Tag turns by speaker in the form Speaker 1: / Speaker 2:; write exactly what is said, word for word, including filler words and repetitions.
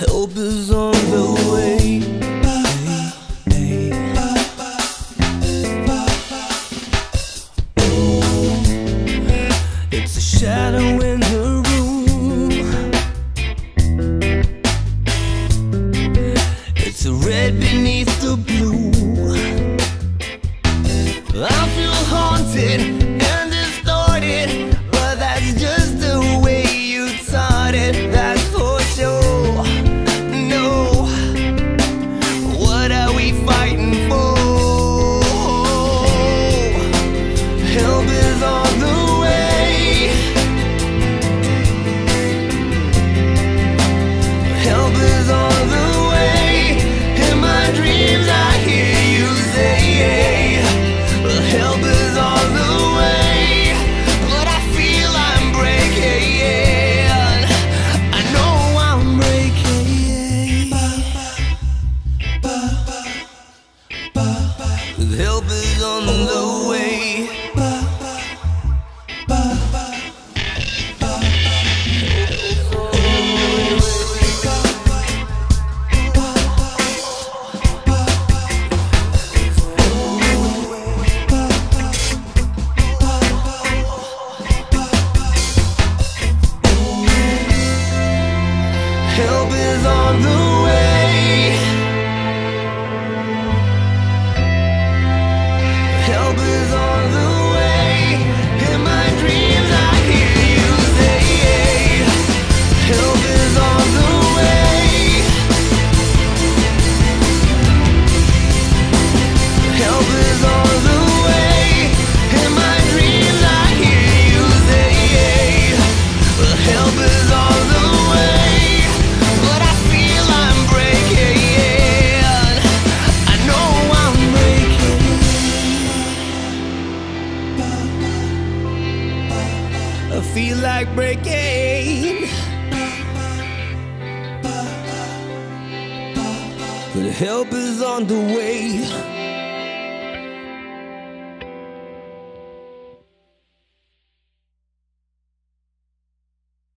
Speaker 1: Help is on the way. It's a shadow in the room. It's a red beneath the blue. I feel haunted and distorted, but that's just the way you taught it, that's for sure. No, what are we fighting for? Help is on the way. Help is on the way. In my dreams I hear you say, help is on the way. But I feel I'm breaking. I know I'm breaking. Help is on the way. Help is on the way. Help is on the way. In my dreams I hear you say, help is on the way. Help is on the way. In my dreams I hear you say, help is on the way. But I feel I'm breaking. I know I'm breaking. I feel like breaking. But help is on the way.